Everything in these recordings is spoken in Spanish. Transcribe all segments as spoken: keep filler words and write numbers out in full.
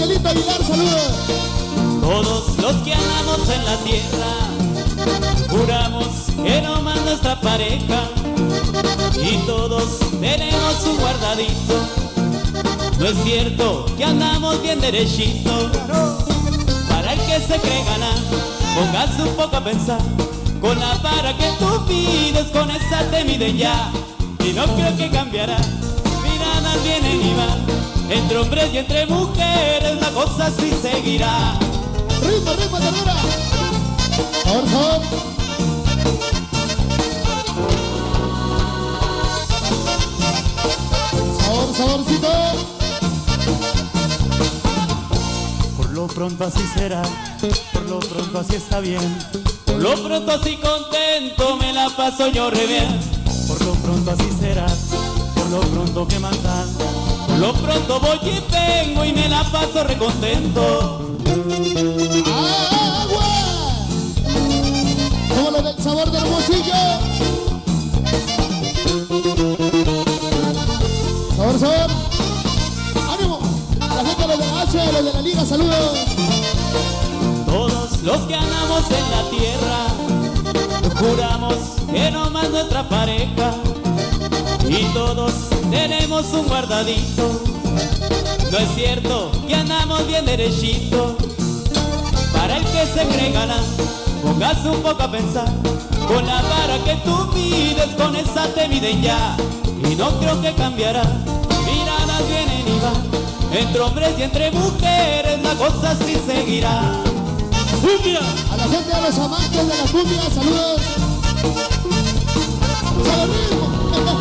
Danielito Aguilar, saludos. Todos los que andamos en la tierra juramos que no más nuestra pareja y todos tenemos un guardadito. No es cierto que andamos bien derechito. Para el que se cree ganar, póngase un poco a pensar. Con la vara que tú pides, con esa te miden ya. Y no creo que cambiará. Miradas vienen y van. Entre hombres y entre mujeres la cosa así seguirá. Ritmo, ritmo, ternura. Por favor. Sabor, saborcito. Por lo pronto así será, por lo pronto así está bien. Por lo pronto así contento me la paso yo re bien. Por lo pronto así será, por lo pronto que más da. Por lo pronto voy y vengo y me la paso re contento. ¡Agua! Como lo del sabor del Hermosillo. Sabor, sabor. ¡Ánimo! La gente de la H, los de la Liga, saludos. Todos los que andamos en la tierra juramos que no más nuestra pareja y todos tenemos un guardadito. No es cierto que andamos bien derechito. Para el que se cree ganar, póngase un poco a pensar. Con la vara que tú mides, con esa te miden ya. Y no creo que cambiará. Miradas vienen y van. Entre hombres y entre mujeres la cosa así seguirá. ¡Cumbia! A la gente, a los amantes de la cumbia, saludos. ¡Sale ritmo!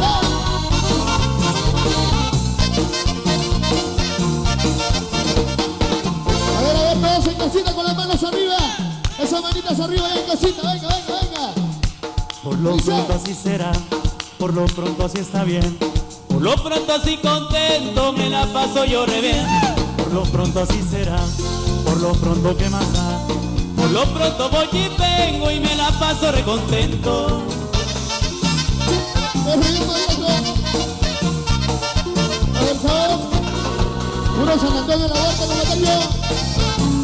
A ver, a ver, todos en casita con las manos arriba. Esas manitas arriba y en casita, venga, venga, venga. Por lo pronto así será, por lo pronto así está bien. Por lo pronto así contento me la paso yo re bien. Por lo pronto así será, por lo pronto que más da. Por lo pronto voy y vengo y me la paso re contento. El ritmo viejo. A ver, sabor. Puro San Antonio de la Huerta, como tal yo.